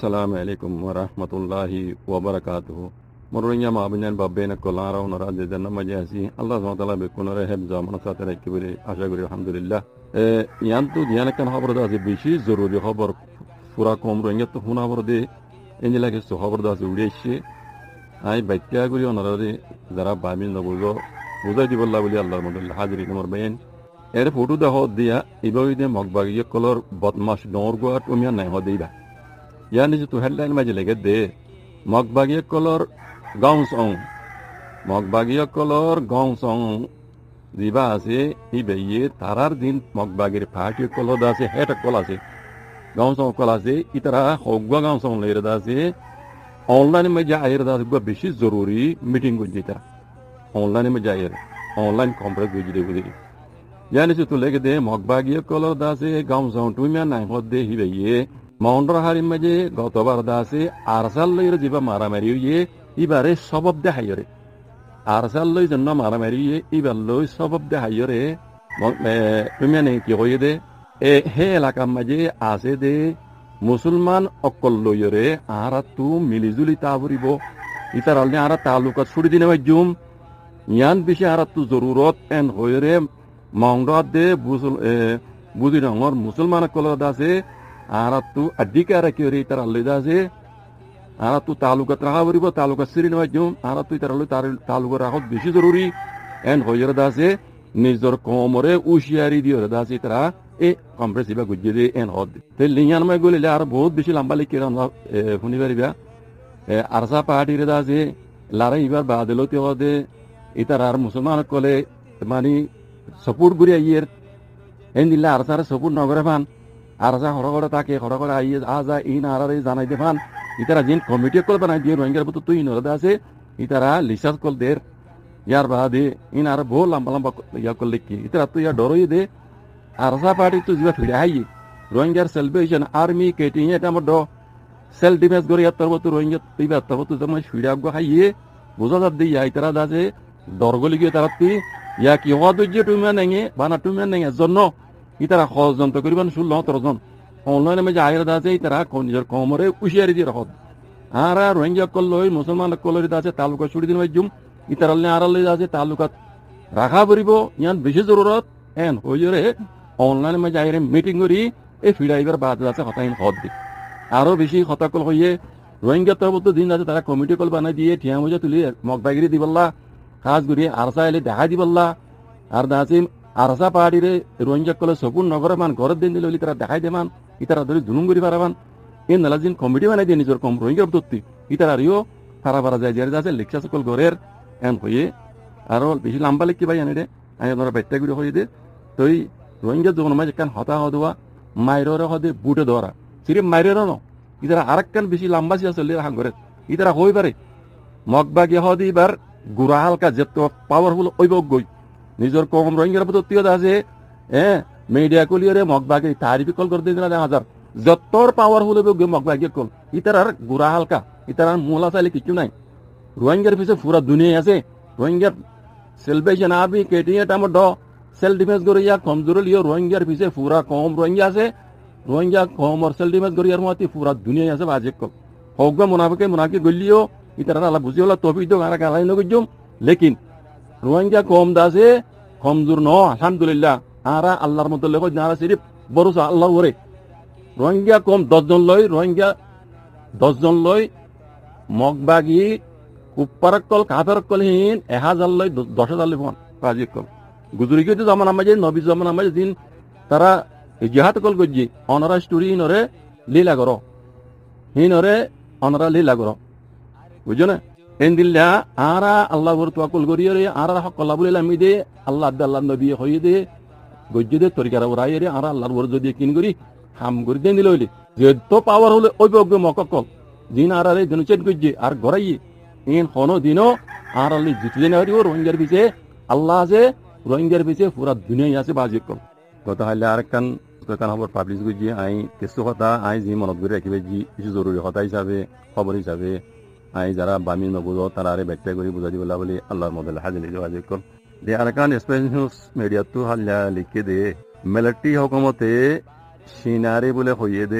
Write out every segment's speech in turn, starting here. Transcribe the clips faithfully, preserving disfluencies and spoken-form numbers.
Assalamu alaikum wa rahmatullahi wa barakatuhu. Morunya ma binyan babena kolara onara de danna majasi. Allah subhanahu wa ta'ala be kunare hebza manasata rekibiri ashaguri alhamdulillah. E yantu diyana kan khabar da ze bishi zaruri khabar fura komrunya to huna borde enjela ke so khabar da ze udeshi. Ai baitya guri onara de zara bamin da buzo buza di balla bali Allah subhanahu wa ta'ala hadiri numar bayan. Ere foto da hod dia ibawide magbagi color botmash dorgo at umya nay hodiba. Yani जो headline में लगे दे मगबागिया colour गाँव song मगबागिया colour गाँव song दिबा আছে ইবেয়ে তারার দিন মগবাগির পার্টি কলর দাসে হেট কল আছে গাঁও সং কল আছে ইতারা হগবা গাঁও সং লের দাসে অনলাইন মে জায়ের দাস গো বেশি জরুরি মিটিং গজি তারা অনলাইন মে জায়ের অনলাইন কনফারেন্স গজি দে বুঝি yani जो lege de মগবাগিয়া কলর দাসে গাঁও সং তুমিয়া নাই হদে হিবেয়ে মন্ডর হারিম মাঝে গতবার দাসে আরসাল লইর জিবা মারামারি ইয়ে ইবারে সবব দে হাইরে আরসাল লই জন্য মারামারি ইয়ে ইবার লই সবব দে হাইরে তুমি নেই কি হয়ে দে এ হে এলাকা মাঝে আছে দে মুসলমান অকল লইরে আরা তু মিলিজুলি তাবরিব ইতার আলনে আরা তালুকা ছুটি দিনে জুম ইয়ান বেশি আরা তু জরুরত এন হইরে মন্ডর দে বুসুল বুঝি রঙর মুসলমান অকল দাসে আরাতু আদিকারা কিরি তার আল্লাদাসে আরাতু তালুকা রাহাবরিব তালুকা সিরিন ওয়াজুম আরাতু তার আল্লাহ তার তালুকা রাহত বেশি জরুরি এন হইর দাসে নিজর কোমরে উশিয়ারি দিও দাসে তারা এ কম্প্রেসিবা গুজে এন হদ তে লিয়ান মে গলিলে আর বহুত বেশি লম্বা লিখে রান শুনি পারিবা আরসা পার্টি রে দাসে লারা ইবার বাদলতে হদে ইতার আর মুসলমান কলে মানে সাপোর্ট গুরি আইয়ের এন দিলা আরসার সাপোর্ট নগরে ফান আরজা হরগড়ে তাকে হরগড়ে আইয়ে আজা ইন আরারে জানাই দেফান ইতারা জিন কমিটি কল বানাই দিয়ে রোহিঙ্গার বুত তুই নরদা আছে ইতারা লিসাস কল দের ইয়ার বাদে ইন আর বহু লম্বা লম্বা ইয়া কল লিখি ইতারা তুই ইয়া ডরই দে আরজা পার্টি তো জিবা ফিরে হাই রোহিঙ্গার সেলভেশন আর্মি কেটিং এটা মড সেল ডিফেন্স গরি আত্তর বত রোহিঙ্গা তুই বা তব তো জমা ফিরে আগো হাইয়ে বুঝা দা দি ইতারা দাসে দরগলি গিয়ে তারা তুই ইয়া কি হওয়া দজ্জে টুমিয়া নেঙে বানা টুমিয়া নেঙে জন্য ইতারা ষড়যন্ত্র করিবান ষোলো তরজন অনলাইনে মে জাহির দাসে ইতারা নিজের কমরে উশিয়ারি দিয়ে রহত আর রোহিঙ্গা কল লই মুসলমান কল লই দাসে তালুকা ছুটি দিন জুম ইতারালে আরালে দাসে তালুকা রাখা পড়িব ইয়ান বেশি জরুরত এন হইরে অনলাইনে মে জাহিরে মিটিং করি এই ফিরাইবার বাদ দাসে হতাইন হদ দি আরো বেশি হতা কল হইয়ে রোহিঙ্গা তরবত দিন দাসে তারা কমিটি কল বানাই দিয়ে ঠিয়া মজা তুলি মগবাগিরি দিবল্লা কাজ করি আরসা এলে দেখা দিবল্লা আর দাসিম আরসা পাহাড়িরে রোহিঙ্গা কলে সপুর নগরে মান ঘরের দিন দিলে তারা দেখাই দেমান ইতারা ধরে জুলুম করি পারাবান এই নালাজিন কমিটি বানাই দিয়ে নিজের কম রোহিঙ্গার তত্ত্বি ইতার আরিও সারা বারা যায় যারা যাচ্ছে লেকচা সকল ঘরের এন হয়ে আরো বেশি লম্বা লিখি ভাই আনি রে আমি আপনারা বাচ্চা গুলো হয়ে দে তই রোহিঙ্গা যখন মাঝে কান হতা হদুয়া মাইরের হদে বুটে ধরা সিরে মাইরের ন ইতারা আরেকখান বেশি লম্বা সিয়া চলে হাং ঘরে ইতারা হই পারে মগবাগি হদি এবার গুড়া হালকা যেত পাওয়ারফুল ওই গই নিজের কম রোহিঙ্গার প্রতি আছে হ্যাঁ মিডিয়া কলিয়রে মগবাগে তারিফ কল করে দিন হাজার যতর পাওয়ারফুল হবে মগবাগে কল ইতার গুড়া হালকা ইতার মূলা চাইলে কিছু নাই রোহিঙ্গার পিছিয়ে পুরা দুনিয়া আছে রোহিঙ্গার সেলভেশন আবি কেটিয়ে টামর ড সেল ডিফেন্স করে ইয়া কমজোর লিও রোহিঙ্গার পিছিয়ে পুরা কম রোহিঙ্গা আছে রোহিঙ্গা কম আর সেল ডিফেন্স করে ইয়ার মতি পুরা দুনিয়া আছে বাজে কল হগবা মুনাফিকে মুনাফিকে গলিও ইতার আল্লাহ বুঝিওলা তফিক দো গারা গালাই নগজুম লেকিন রোহিঙ্গা কম দাসে কমজোর ন আলহামদুলিল্লাহ আরা আল্লাহর মতো লেখ না সিরিফ ভরসা আল্লাহ ওরে রোহিঙ্গা কম দশজন লই রোহিঙ্গা দশজন লই মগবাগি কুপ্পারক কল কাফের কলহীন এক হাজার লই দশ হাজার লই ফোন কাজি কল গুজরি গিয়ে জামান আমাজে নবী জামান আমাজে দিন তারা জিহাদ কল গজি অনারা স্টোরি নরে লীলা করো হিনরে অনারা লীলা করো বুঝছো না এন্দিল্লা আরা আল্লাহ বর তোয়াকুল গরিয়রে আরা হক আল্লাহ বলে আমি দে আল্লাহ আল্লাহ নবী হয়ে দে গজ্জে দে তরিকারা ওরাই রে আরা আল্লাহর বর যদি কিন করি হাম করি দেন দিল হইলে যে তো পাওয়ার হলে ওই বগ্য মককল দিন আর আরে দিন চেট গজ্জে আর গড়াই ইন হনো দিনও আর আল্লাহ জিতু দেন হরি রোহিঙ্গার পিছে আল্লাহ আছে রোহিঙ্গার পিছে পুরা দুনিয়া আছে বাজি কল কথা হইলে আর কান কান খবর পাবলিশ গজ্জে আই কিছু কথা আই জি মনত করে রাখিবে জি কিছু জরুরি কথা হিসাবে খবর হিসাবে আই যারা বামি নবুঝ তারা আরে ব্যাখ্যা করে বুঝা দিবলা বলে আল্লাহর মধ্যে হাজির যোগাযোগ কর দে আর কান স্পেস নিউজ মিডিয়া তো হাল্লা লিখে দে মিলিটারি হুকুমতে সিনারে বলে হইয়ে দে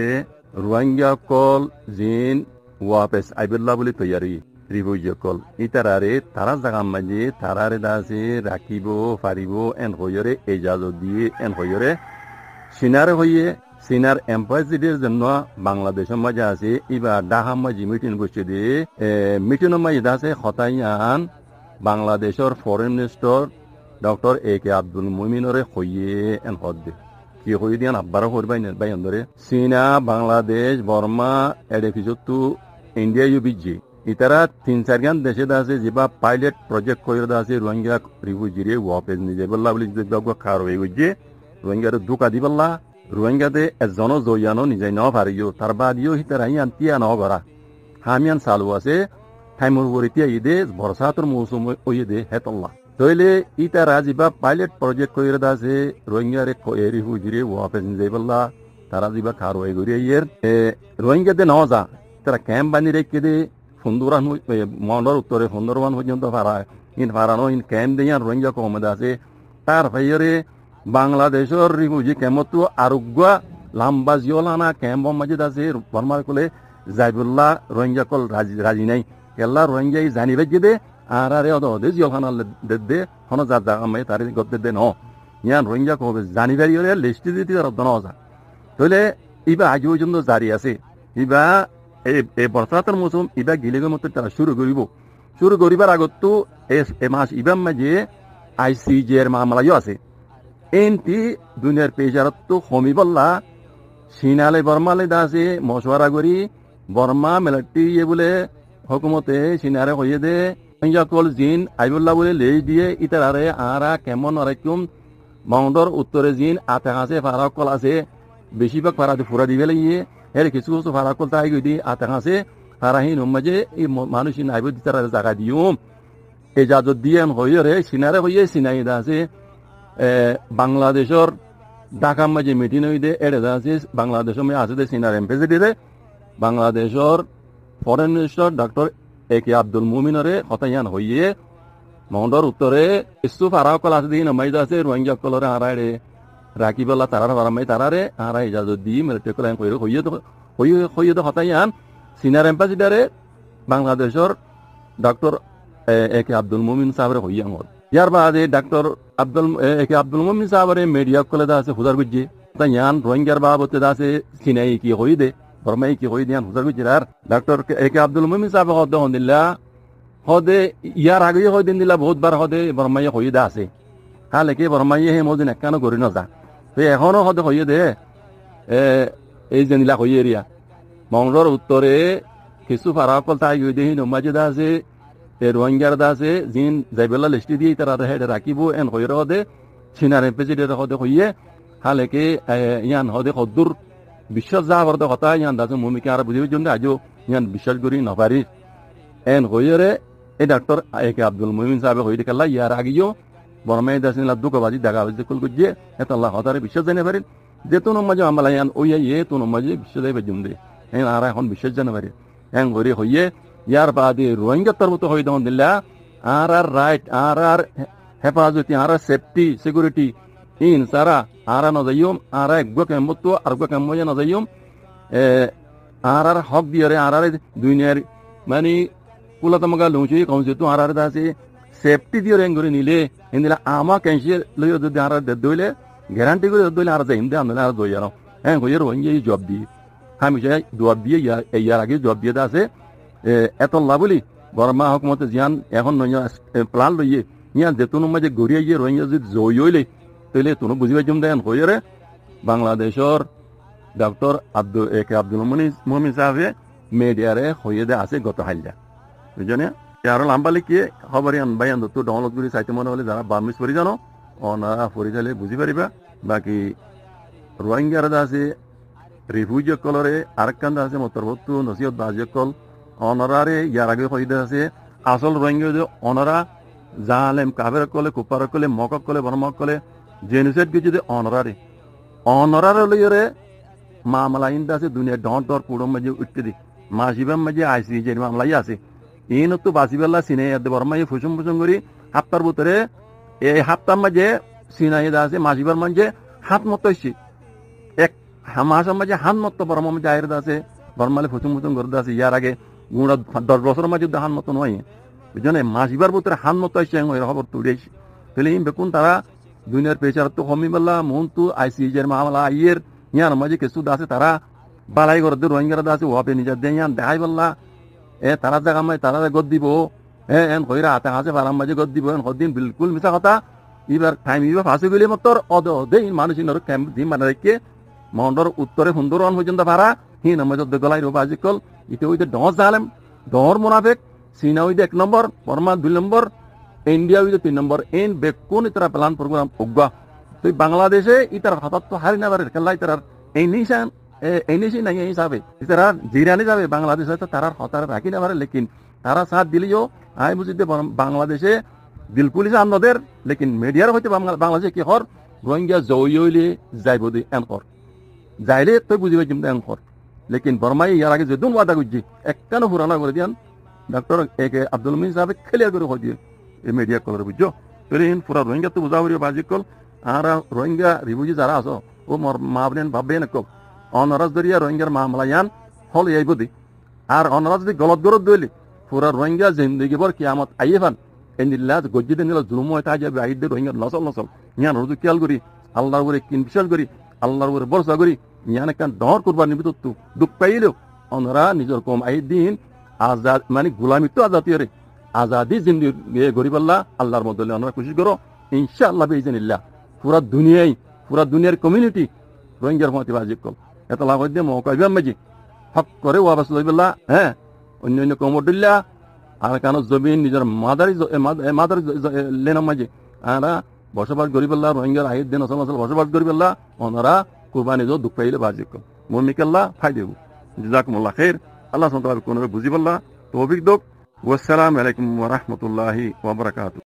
রোহিঙ্গা কল জিন ওয়াপেস আইবুল্লাহ বলে তৈয়ারি রিভিউ কল ইতারারে তারা জাগা মাঝে তারারে দাসে রাখিব পারিব এন হইরে এজাজত দিয়ে এন হইরে সিনারে হইয়ে সিনার এম্বাসিডারের জন্য বাংলাদেশের মাঝে আছে এবার ডাহা মাঝে মিটিং বসে দিয়ে মিটিংয়ের মাঝে আছে হতাইয়ান বাংলাদেশের foreign minister doctor A K Abdul মুমিনরে হইয়ে এন হদ দে কি হয়ে দিয়ান আব্বারও করবাই বাইন ধরে চীনা বাংলাদেশ বর্মা এডে পিছতো ইন্ডিয়া ইউ বিজি ইতারা তিন চারগান দেশে আছে যেবা পাইলট প্রজেক্ট করে আছে রোহিঙ্গা রিফিউজিরে ওয়াপেস নিজে বললা বলি খার হয়ে গিয়ে রোহিঙ্গার দুকা দি বললা রোহিঙ্গাতে এজন জয়ানো নিজে ন পারিও তার বাদিও হিতারাই আনতিয়া ন করা হামিয়ান চালু আছে টাইমর বরিতিয়া ইদে বর্ষাতর মৌসুম ওই দে হেতল্লা তইলে ইতারা যেবা পাইলট প্রজেক্ট করে আছে রোহিঙ্গারে রিফিউজিরে ওয়াপেস নিজে বললা তারা যেবা খার হয়ে গড়িয়ে ইয়ের রোহিঙ্গাতে ন যা তারা ক্যাম্প বানি রেখে দে সুন্দরান মন্ডর উত্তরে সুন্দরবান পর্যন্ত ফারা ইন ফারানো ইন ক্যাম্প দিয়ে রোহিঙ্গা কমে আছে তার ভাইয়রে বাংলাদেশের রিফিউজি ক্যাম্পতো আরোগ্য লাম্বা জিওলানা ক্যাম্প মাঝে আছে বর্মার কোলে জাইবুল্লাহ রোহিঙ্গা কল রাজি রাজি নাই কেল্লা রোহিঙ্গাই জানিবে দে আর আরে অদে জিওখানা দে দে হন যা যা আমি তারি গদে দে ন ইয়ান রোহিঙ্গা কবে জানিবারি হলে লিস্টি দিতে তার দন যা তাহলে ইবা আজ পর্যন্ত জারি আছে ইবা এই বর্ষাতের মৌসুম ইবা গিলেগের মতো তারা শুরু করিব শুরু করিবার আগতো এ মাস ইবার মাঝে আই সি জি এর মামলাইও আছে এনটি দুনিয়ার পেজারত কমি বললা সিনালে বর্মালে দাসে মশওয়ারা করি বর্মা মিলিটারি ইয়ে বলে হকুমতে সিনারে হইয়ে দে কল জিন আইবুল্লাহ বলে লেজ দিয়ে ইতারারে আরা কেমন আরেকুম মাউন্ডর উত্তরে জিন আতে আছে ফারাকল আছে বেশিরভাগ ফারাতে ফুরা দিবে লাগিয়ে এর কিছু কিছু ফারাকল তাই গই দি আতে আছে ফারাহীন মাঝে এই মানুষ আইব দিতারা জায়গা দিও এজাজত দিয়ে হইয়ে রে সিনারে হইয়ে সিনাই দাসে বাংলাদেশের ঢাকা মাঝে মিটিং হইতে এড়ে আছে বাংলাদেশের মধ্যে আছে সিনার এম্বাসিডারে বাংলাদেশের foreign minister doctor A K Abdul মুমিনরে হতাইয়ান হইয়ে মন্ডর উত্তরে ইসু ফারাকল আছে দিন মাইজ আছে রোহিঙ্গা কলরে হারাইরে রাখিবেলা তারার বারামাই তারারে হারা ইজাজত দি মিলিটারি কল কইরে হইয়ে হইয়ে হইয়ে হতাইয়ান সিনার এম্বাসিডারে বাংলাদেশের doctor A K Abdul Mumin সাহেবের হইয়ান হল ইয়ার বাদে ডাক্তার আব্দুল এ কে আব্দুল মুমিন সাহেবের মিডিয়া কলে আছে হুদার গুজ্জে তাই ইয়ান রোহিঙ্গার বাবতে আছে সিনাই কি হই দে বর্মাই কি হই দিয়ান হুদার গুজ্জে আর ডাক্তার এ কে আব্দুল মুমিন সাহেব হদ হদিল্লা হদে ইয়ার আগে হই দিন দিলা বহুত বার হদে বর্মাই হই দা আছে হালে কি বর্মাই হে মদিন একখানো করি না যা তো এখনো হদে হই দে এ এই জেনিলা হই এরিয়া মংলোর উত্তরে কিছু ফারাকল তাই গই দেহি নমাজে দা আছে এ রোহিঙ্গার দাসে জিন যাইবেলা লিস্টি দিয়ে তারা হেডে রাখিব এন হইরে হদে সিনার এম্বাসিডারে হদে হইয়ে হালেকে ইয়ান হদে হদ্দুর বিশ্বাস যা বর্দ হতা ইয়ান দাসে মুমিকে আর বুঝিবে জন্য আজও ইয়ান বিশ্বাস করি নপারি এন হইরে এই ডাক্তার এ কে আব্দুল মুমিন সাহেব হইতে কাল্লা ইয়ার আগিও বর্মাই দাসিন লাদ্দু কবাজি দাগা বাজি কুল গুজে এত আল্লাহ হতারে বিশ্বাস জানে পারি যে তো নমাজে আমলা ইয়ান ওই ইয়ে তো নমাজে বিশ্বাস যাইবে জুমদে এন আর এখন বিশ্বাস জানে পারি এন হইরে হইয়ে ইয়ার বাদে রোহিঙ্গা তরমত হয়ে দেন দিল্লা আর আর রাইট আর আর হেফাজতি আর আর সেফটি সিকিউরিটি ইন সারা আর আর নজাইম আর একগো কেমতো আর গো কেময়ে নজাইম এ আর আর হক দিয়ারে আর আর দুনিয়ার মানে কুলাতমগা লুচি কমছে তো আর আর দাসে সেফটি দিয়ারে এঙ্গরে নিলে ইনদিলা আমা কেনসি লইও যদি আর দে দইলে গ্যারান্টি করে দইলে আর যাইম দে আমলা আর দইয়ানো হ্যাঁ কইর রোহিঙ্গা জব দি আমি যাই জব দিয়ে ইয়ার আগে জব দিয়ে দাসে এত লাভলি বর্মা হকুমতে জিয়ান এখন প্লান লইয়ে ইয়ান যেতুন মাঝে গড়িয়ে গিয়ে রোহিঙ্গা যদি জয় হইলে তাহলে তুনো বুঝিবে জম দেন হইরে বাংলাদেশের doctor Abdul A K Abdul Mumin সাহেব মিডিয়ারে হইয়ে দে আছে গত হাইলা বুঝনে আর লাম্বালি কি খবর ইয়ান বাইয়ান তো ডাউনলোড করে চাইতে মনে হলে যারা বার্মিস পড়ি জানো অনারা পড়ি যাইলে বুঝি পারিবা বাকি রোহিঙ্গার আছে রিফিউজি কলরে আরেকখান আছে মতরবত্তু নসিহত বাজি কল অনারারে ইয়ার আগে হইতে আছে আসল রোহিঙ্গা অনারা জালেম কাবের কলে কুপার কলে মকক কলে বর্মক কলে জেনুসাইড কি যদি অনারারে অনারারে লইরে মামলা ইন্দা আছে দুনিয়া ডর ডর পুরো মাঝে উঠতে দি মাসিবাম মাঝে আইসি যে মামলাই আছে ইন তো বাসিবেলা সিনে এতে বর্মাই ফুসুম ফুসুম করি হাপ্তার ভিতরে এই হাপ্তার মাঝে সিনাই আছে মাসিবার মাঝে হাত মতো এক হামাশার মাঝে হান মত বর্মা মাঝে আয়ের আছে বর্মালে ফুচুং ফুচুং করে আছে ইয়ার আগে গুণা দশ বছরের মাঝে হান মতো নয় বুঝলেন মাস ইবার ভিতরে হান মতো আসছে খবর তুলে তাহলে বেকুন তারা দুনিয়ার পেশার তো কমি বললা মন তো আইসিজের মামলা আইয়ের ইয়ার মাঝে কিছু আছে তারা বালাই করে রোহিঙ্গারা আছে ওয়াপে নিজের দিয়ে ইয়ান দেখাই বললা এ তারা জায়গা মাই তারা গদ দিব হ্যাঁ এন কইরা হাতে হাসে বারাম মাঝে গদ দিব এন সদিন বিলকুল মিছা কথা এবার টাইম এবার ফাঁসি গেলে মতর অদ অদে মানুষ ক্যাম্প দিন মানে রেখে মন্ডর উত্তরে সুন্দর অন পর্যন্ত ভাড়া হি নামাজ গলাই রোবা আজিকল ইতে ওইতে দশ জালেম দহর মোনাফেক চীনা ওইতে এক নম্বর বর্মা দুই নম্বর ইন্ডিয়া ওইতে তিন নম্বর এন বেকুন ইতারা প্লান প্রোগ্রাম উগবা তো বাংলাদেশে ইতার হঠাৎ তো হারি না পারে খেলা ইতার এই নিশান এই নিশি নাই এই হিসাবে ইতারা জিরানি যাবে বাংলাদেশে তো তারার হতার রাখি না পারে লেকিন তারা সাথ দিলেও আই বুঝিতে বাংলাদেশে বিলকুল আন্নদের লেকিন মিডিয়ার হইতে বাংলাদেশে কি হর রোহিঙ্গা জয় হইলে যাইব দি এনকর যাইলে তুই বুঝিবে কিন্তু এনকর লেকিন বর্মাই ইয়ার আগে যেদিন ওয়াদা করছি একটানো পুরানা করে দিয়ান ডক্টর এ কে আব্দুল মিন সাহেব ক্লিয়ার করে হয়ে দিয়ে এই মিডিয়া কলর বুঝছো তাহলে পুরা রোহিঙ্গা তো বুঝা করিও বাজি কল আর রোহিঙ্গা রিফিউজি যারা আছো ও মা বলেন ভাববে না কক অনরাজ দরিয়া রোহিঙ্গার মামলা ইয়ান হল এই বুদ্ধি আর অনরাজ যদি গলত গরত দইলি পুরা রোহিঙ্গা জিন্দগি বর কিয়ামত আইয়ে ফান এনিল্লাহ গজ্জিতে নিল জুলুম হয় তাই যাবে আইদের রোহিঙ্গা নসল নসল ইয়ান রুজু খেয়াল করি আল্লাহর উপরে কিন বিশ্বাস করি আল্লাহর উপরে ভরসা করি ইয়ান একটা ডর করবার নিবিত দুঃখ পাইলেও অনরা নিজের কম আই দিন আজাদ মানে গোলামি তো আজাদ রে আজাদি জিন্দগি গরিব আল্লাহ আল্লাহর মধ্যে আমরা কোশিশ করো ইনশাআল্লাহ বেইজনিল্লাহ পুরা দুনিয়ায় পুরা দুনিয়ার কমিউনিটি রোহিঙ্গার মতে বাজিব কল এত লাভ দিয়ে মৌকাইবাম মাঝি হক করে ওয়াবাস লইবল্লা হ্যাঁ অন্য অন্য কমরদুল্লাহ আর কেন জমিন নিজের মাদারি মাদারি লেনাম মাঝে আরা বসবাস করিবল্লা রোহিঙ্গার আহিদ দিন আসল আসল বসবাস করিবল্লা ওনারা কুরবানি যো দুঃখ পাইলে বাজিব কল মমিকাল্লাহ ফাই দেব জাজাকুমুল্লাহ খের আল্লাহ সুবহানাহু ওয়া তাআলা কোন বুঝিবল্লা তৌফিক দোক ওয়াসসালামু আলাইকুম ওয়া রাহমাতুল্লাহি ওয়া বারাকাতুহু।